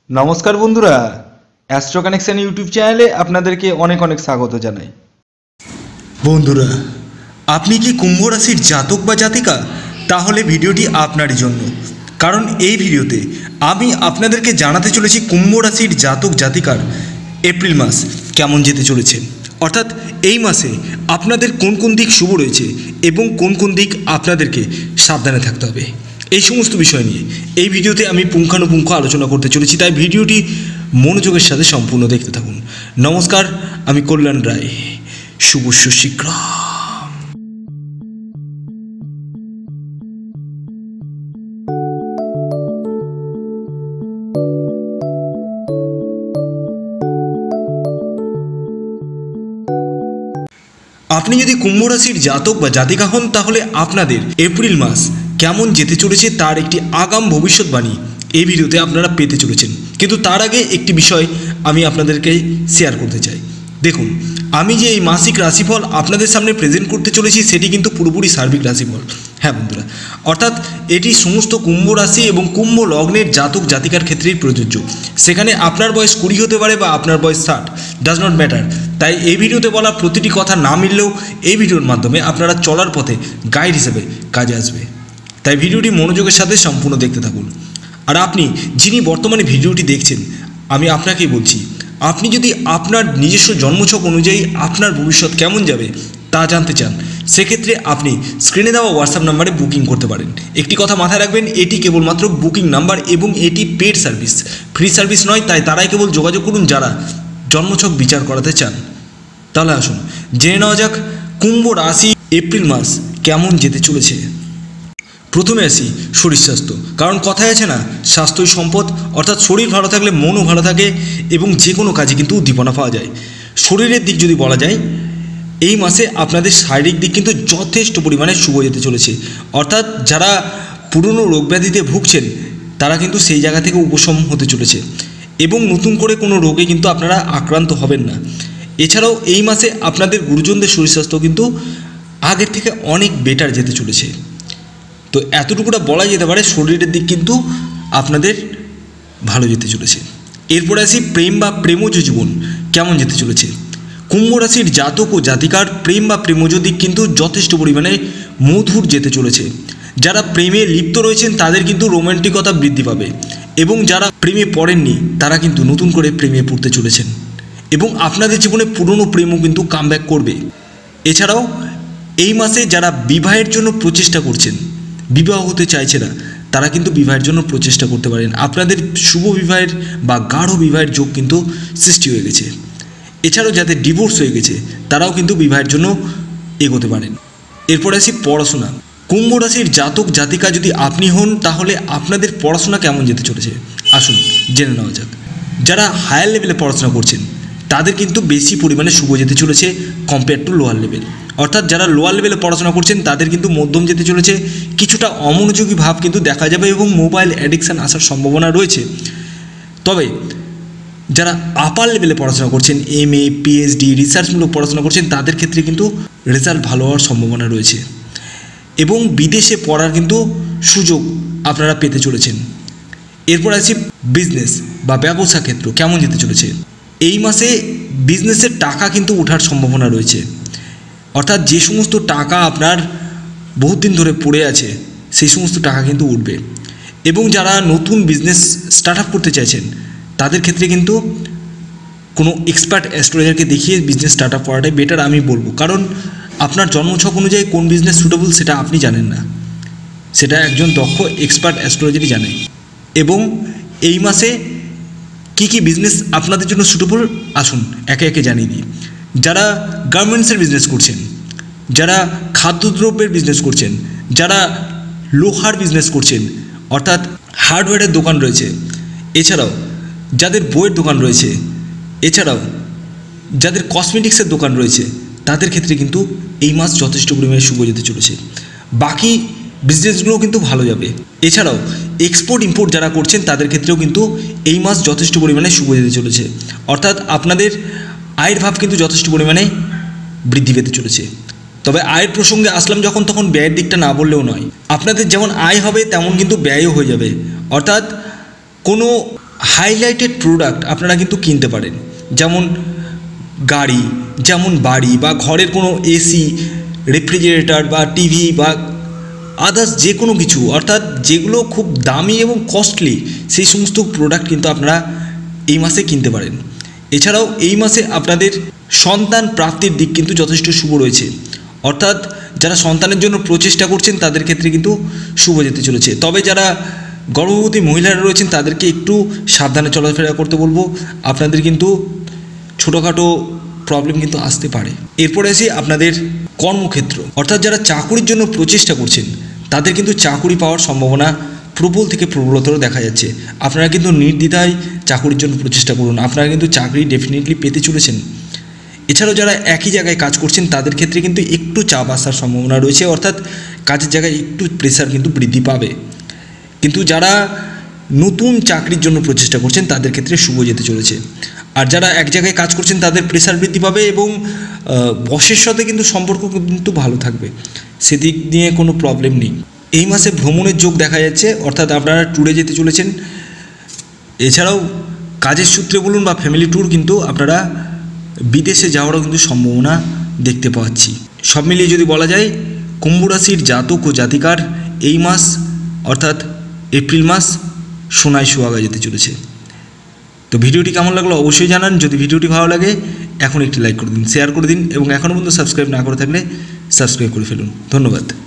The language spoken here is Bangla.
নমস্কার বন্ধুরা, অ্যাস্ট্রো কানেকশন ইউটিউব চ্যানেলে আপনাদেরকে অনেক অনেক স্বাগত জানাই। বন্ধুরা, আপনি কি কুম্ভ রাশির জাতক বা জাতিকা? তাহলে ভিডিওটি আপনারই জন্য, কারণ এই ভিডিওতে আমি আপনাদেরকে জানাতে চলেছি কুম্ভ রাশির জাতক জাতিকার এপ্রিল মাস কেমন যেতে চলেছে। অর্থাৎ এই মাসে আপনাদের কোন কোন দিক শুভ রয়েছে এবং কোন কোন দিক আপনাদেরকে সাবধানে থাকতে হবে, এই সমস্ত বিষয় নিয়ে এই ভিডিওতে আমি পুঙ্খানুপুঙ্খ আলোচনা করতে চলেছি। তাই ভিডিওটি মনোযোগের সাথে সম্পূর্ণ দেখতে থাকুন। নমস্কার, আমি কল্যাণ রায়। শুভ শীঘ্র। আপনি যদি কুম্ভ রাশির জাতক বা জাতিকা হন, তাহলে আপনাদের এপ্রিল মাস কেমন যেতে চলেছে তার একটি আগাম ভবিষ্যৎবাণী এই ভিডিওতে আপনারা পেতে চলেছেন। কিন্তু তার আগে একটি বিষয় আমি আপনাদেরকে শেয়ার করতে চাই। দেখুন, আমি যে এই মাসিক রাশিফল আপনাদের সামনে প্রেজেন্ট করতে চলেছি সেটি কিন্তু পুরোপুরি সার্বিক রাশিফল। হ্যাঁ বন্ধুরা, অর্থাৎ এটি সমস্ত কুম্ভ রাশি এবং কুম্ভ লগ্নের জাতক জাতিকার ক্ষেত্রেই প্রযোজ্য। সেখানে আপনার বয়স 20 হতে পারে বা আপনার বয়স 60, ডাজ নট ম্যাটার। তাই এই ভিডিওতে বলা প্রতিটি কথা না মিললেও এই ভিডিওর মাধ্যমে আপনারা চলার পথে গাইড হিসেবে কাজে আসবে। তাই ভিডিওটি মনোযোগের সাথে সম্পূর্ণ দেখতে থাকুন। আর আপনি যিনি বর্তমানে ভিডিওটি দেখছেন, আমি আপনাকেই বলছি, আপনি যদি আপনার নিজস্ব জন্মছক অনুযায়ী আপনার ভবিষ্যৎ কেমন যাবে তা জানতে চান, সেক্ষেত্রে আপনি স্ক্রিনে দেওয়া হোয়াটসঅ্যাপ নাম্বারে বুকিং করতে পারেন। একটি কথা মাথায় রাখবেন, এটি কেবলমাত্র বুকিং নাম্বার এবং এটি পেড সার্ভিস, ফ্রি সার্ভিস নয়। তাই তারাই কেবল যোগাযোগ করুন যারা জন্মছক বিচার করাতে চান। তাহলে আসুন জেনে নেওয়া যাক কুম্ভ রাশি এপ্রিল মাস কেমন যেতে চলেছে। প্রথমে আসি শরীর স্বাস্থ্য, কারণ কথায় আছে না, স্বাস্থ্যই সম্পদ। অর্থাৎ শরীর ভালো থাকলে মনও ভালো থাকে এবং যে কোনো কাজে কিন্তু উদ্দীপনা পাওয়া যায়। শরীরের দিক যদি বলা যায়, এই মাসে আপনাদের শারীরিক দিক কিন্তু যথেষ্ট পরিমাণে শুভ যেতে চলেছে। অর্থাৎ যারা পুরনো রোগব্যাধিতে ভুগছেন তারা কিন্তু সেই জায়গা থেকে উপশম হতে চলেছে এবং নতুন করে কোনো রোগে কিন্তু আপনারা আক্রান্ত হবেন না। এছাড়াও এই মাসে আপনাদের গুরুজনদের শরীর স্বাস্থ্য কিন্তু আগের থেকে অনেক বেটার যেতে চলেছে। তো এতটুকুটা বলা যেতে পারে, শরীরের দিক কিন্তু আপনাদের ভালো যেতে চলেছে। এরপরে আসি প্রেম বা প্রেমজ জীবন কেমন যেতে চলেছে। কুম্ভ রাশির জাতক ও জাতিকার প্রেম বা প্রেমজ দিক কিন্তু যথেষ্ট পরিমাণে মধুর যেতে চলেছে। যারা প্রেমে লিপ্ত রয়েছেন তাদের কিন্তু রোমান্টিকতা বৃদ্ধি পাবে এবং যারা প্রেমে পড়েননি তারা কিন্তু নতুন করে প্রেমে পড়তে চলেছেন এবং আপনাদের জীবনে পুরনো প্রেমও কিন্তু কামব্যাক করবে। এছাড়াও এই মাসে যারা বিবাহের জন্য প্রচেষ্টা করছেন, বিবাহ হতে চাইছে না, তারা কিন্তু বিবাহের জন্য প্রচেষ্টা করতে পারেন। আপনাদের শুভ বিবাহের বা গাঢ় বিবাহের যোগ কিন্তু সৃষ্টি হয়ে গেছে। এছাড়াও যাদের ডিভোর্স হয়ে গেছে তারাও কিন্তু বিবাহের জন্য এগোতে পারেন। এরপরে আসি পড়াশোনা। কুম্ভ রাশির জাতক জাতিকা যদি আপনি হন, তাহলে আপনাদের পড়াশোনা কেমন যেতে চলেছে আসুন জেনে নেওয়া যাক। যারা হায়ার লেভেলে পড়াশোনা করছেন তাদের কিন্তু বেশি পরিমাণে শুভ যেতে চলেছে কম্পেয়ার টু লোয়ার লেভেল। অর্থাৎ যারা লোয়ার লেভেলে পড়াশোনা করছেন তাদের কিন্তু মধ্যম যেতে চলেছে। কিছুটা অমনোযোগী ভাব কিন্তু দেখা যাবে এবং মোবাইল অ্যাডিকশান আসার সম্ভাবনা রয়েছে। তবে যারা আপার লেভেলে পড়াশোনা করছেন, MA PhD রিসার্চমূলক পড়াশোনা করছেন, তাদের ক্ষেত্রে কিন্তু রেজাল্ট ভালো হওয়ার সম্ভাবনা রয়েছে এবং বিদেশে পড়ার কিন্তু সুযোগ আপনারা পেতে চলেছেন। এরপর আসি বিজনেস বা ব্যবসা ক্ষেত্র কেমন যেতে চলেছে। এই মাসে বিজনেসের টাকা কিন্তু ওঠার সম্ভাবনা রয়েছে। অর্থাৎ যে সমস্ত টাকা আপনার বহুত দিন ধরে পড়ে আছে সেই সমস্ত টাকা কিন্তু উঠবে এবং যারা নতুন বিজনেস স্টার্ট আপ করতে চাইছেন তাদের ক্ষেত্রে কিন্তু কোনো এক্সপার্ট অ্যাস্ট্রোলজারকে দেখিয়ে বিজনেস স্টার্ট আপ করাটাই বেটার আমি বলবো। কারণ আপনার জন্মছক অনুযায়ী কোন বিজনেস সুটেবল সেটা আপনি জানেন না, সেটা একজন দক্ষ এক্সপার্ট অ্যাস্ট্রোলজারই জানে। এবং এই মাসে কী কী বিজনেস আপনাদের জন্য সুটেবল আসুন একে একে জানিয়ে দিই। যারা গার্মেন্টসের বিজনেস করছেন, যারা খাদ্যদ্রব্যের বিজনেস করছেন, যারা লোহার বিজনেস করছেন অর্থাৎ হার্ডওয়্যারের দোকান রয়েছে, এছাড়াও যাদের বইয়ের দোকান রয়েছে, এছাড়াও যাদের কসমেটিক্সের দোকান রয়েছে, তাদের ক্ষেত্রে কিন্তু এই মাস যথেষ্ট পরিমাণে শুভ যেতে চলেছে। বাকি বিজনেসগুলোও কিন্তু ভালো যাবে। এছাড়াও এক্সপোর্ট ইম্পোর্ট যারা করছেন তাদের ক্ষেত্রেও কিন্তু এই মাস যথেষ্ট পরিমাণে শুভ যেতে চলেছে। অর্থাৎ আপনাদের আয়ের ভাব কিন্তু যথেষ্ট পরিমাণে বৃদ্ধি পেতে চলেছে। তবে আয়ের প্রসঙ্গে আসলাম যখন, তখন ব্যয়ের দিকটা না বললেও নয়। আপনাদের যেমন আয় হবে তেমন কিন্তু ব্যয়ও হয়ে যাবে। অর্থাৎ কোনো হাইলাইটেড প্রোডাক্ট আপনারা কিন্তু কিনতে পারেন, যেমন গাড়ি, যেমন বাড়ি বা ঘরের কোনো এসি, রেফ্রিজারেটর বা টিভি বা আদার্স যে কোনো কিছু, অর্থাৎ যেগুলো খুব দামি এবং কস্টলি সেই সমস্ত প্রোডাক্ট কিন্তু আপনারা এই মাসে কিনতে পারেন। এছাড়াও এই মাসে আপনাদের সন্তান প্রাপ্তির দিক কিন্তু যথেষ্ট শুভ রয়েছে, অর্থাৎ যারা সন্তানের জন্য প্রচেষ্টা করছেন তাদের ক্ষেত্রে কিন্তু শুভ যেতে চলেছে। তবে যারা গর্ভবতী মহিলারা রয়েছেন তাদেরকে একটু সাবধানে চলাফেরা করতে বলবো, আপনাদের কিন্তু ছোটোখাটো প্রবলেম কিন্তু আসতে পারে। এরপরে আসি আপনাদের কর্মক্ষেত্র, অর্থাৎ যারা চাকুরির জন্য প্রচেষ্টা করছেন তাদের কিন্তু চাকুরি পাওয়ার সম্ভাবনা প্রবল থেকে প্রবলতর দেখা যাচ্ছে। আপনারা কিন্তু নির্দ্বিধায় চাকুরির জন্য প্রচেষ্টা করুন, আপনারা কিন্তু চাকরি ডেফিনেটলি পেতে চলেছেন। এছাড়াও যারা একই জায়গায় কাজ করছেন তাদের ক্ষেত্রে কিন্তু একটু চাপ আসার সম্ভাবনা রয়েছে, অর্থাৎ কাজের জায়গায় একটু প্রেশার কিন্তু বৃদ্ধি পাবে। কিন্তু যারা নতুন চাকরির জন্য প্রচেষ্টা করছেন তাদের ক্ষেত্রে শুভ যেতে চলেছে। আর যারা এক জায়গায় কাজ করছেন তাদের প্রেশার বৃদ্ধি পাবে এবং বসের সাথে কিন্তু সম্পর্ক কিন্তু ভালো থাকবে, সেদিক নিয়ে কোনো প্রবলেম নেই। এই মাসে ভ্রমণের যোগ দেখা যাচ্ছে, অর্থাৎ আপনারা ট্যুরে যেতে চলেছেন। এছাড়াও কাজের সূত্রে বলুন বা ফ্যামিলি ট্যুর কিন্তু আপনারা বিদেশে যাওয়ারও কিন্তু সম্ভাবনা দেখতে পাচ্ছি। সব মিলিয়ে যদি বলা যায় কুম্ভ রাশির জাতক ও জাতিকার এই মাস অর্থাৎ এপ্রিল মাস সোনায় সোহাগা যেতে চলেছে। তো ভিডিওটি কেমন লাগলো অবশ্যই জানান। যদি ভিডিওটি ভালো লাগে এখন একটি লাইক করে দিন, শেয়ার করে দিন এবং এখনও পর্যন্ত সাবস্ক্রাইব না করে থাকলে সাবস্ক্রাইব করে ফেলুন। ধন্যবাদ।